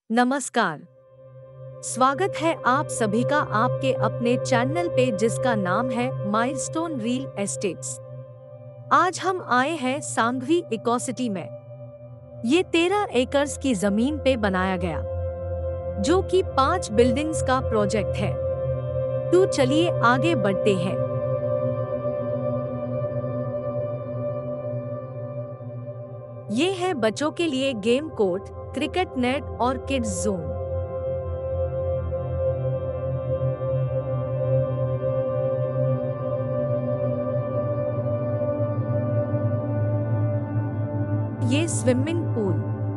नमस्कार। स्वागत है आप सभी का आपके अपने चैनल पे जिसका नाम है माइलस्टोन रियल एस्टेट्स। आज हम आए हैं सांघवी इकोसिटी में। ये 13 एकर्स की जमीन पे बनाया गया, जो कि 5 बिल्डिंग्स का प्रोजेक्ट है। तो चलिए आगे बढ़ते हैं। ये है बच्चों के लिए गेम कोर्ट, क्रिकेट नेट और किड्स जोन। ये स्विमिंग पूल,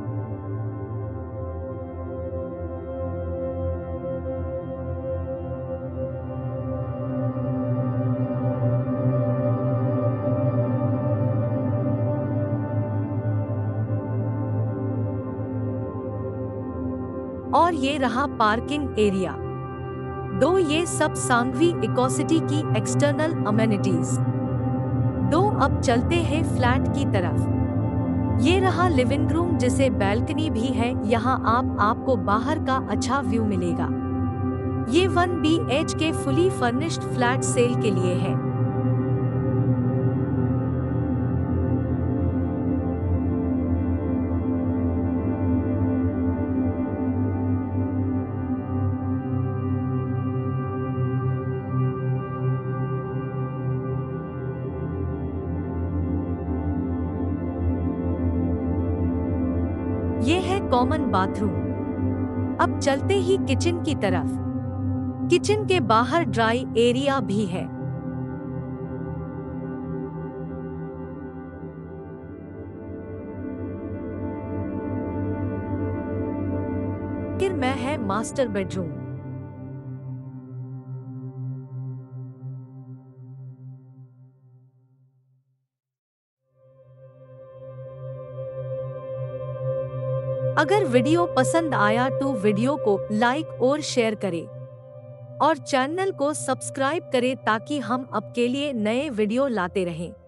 और ये रहा पार्किंग एरिया। ये सब सांघवी इकोसिटी की एक्सटर्नल अमेनिटीज। अब चलते हैं फ्लैट की तरफ। ये रहा लिविंग रूम जिसे बैल्कनी भी है। यहाँ आपको बाहर का अच्छा व्यू मिलेगा। ये 1 BHK fully furnished flat sale के लिए है। ये है कॉमन बाथरूम। अब चलते ही किचन की तरफ। किचन के बाहर ड्राई एरिया भी है। फिर में है मास्टर बेडरूम। अगर वीडियो पसंद आया तो वीडियो को लाइक और शेयर करें और चैनल को सब्सक्राइब करें ताकि हम आपके लिए नए वीडियो लाते रहें।